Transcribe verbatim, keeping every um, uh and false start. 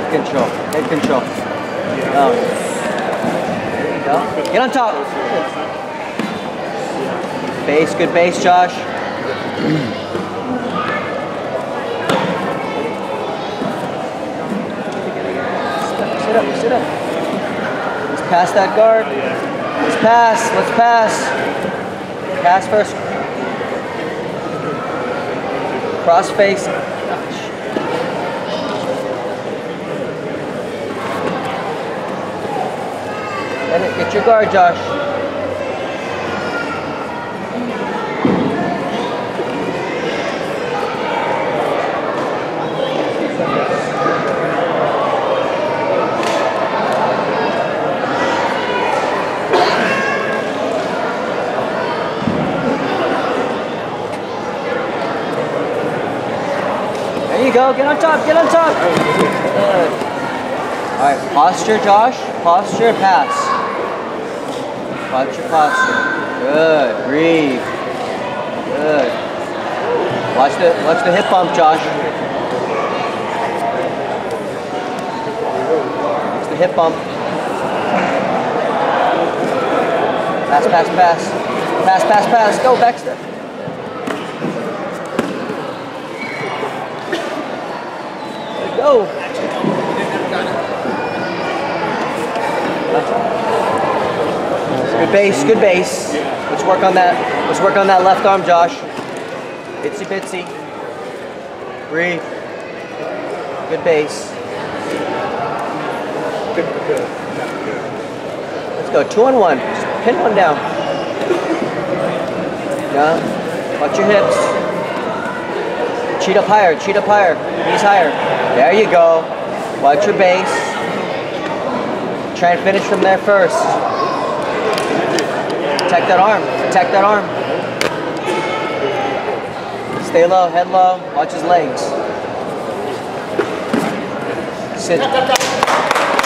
Head control. Head control. Oh. There you go. Get on top. Base. Good base, Josh. Sit up. Sit up. Let's pass that guard. Let's pass. Let's pass. Pass first. Cross face. Get your guard, Josh. There you go. Get on top. Get on top. Good. All right. Posture, Josh. Posture. Pass. Watch your posture. Good. Breathe. Good. Watch the watch the hip bump, Josh. Watch the hip bump. Pass, pass, pass. Pass, pass, pass. Go, back step. Go. Good base, good base. Let's work on that. Let's work on that left arm, Josh. Itsy bitsy. Breathe. Good base. Let's go. Two on one. Just pin one down. Yeah. Watch your hips. Cheat up higher. Cheat up higher. Knees higher. There you go. Watch your base. Try and finish from there first. Protect that arm. Protect that arm. Stay low. Head low. Watch his legs. Sit.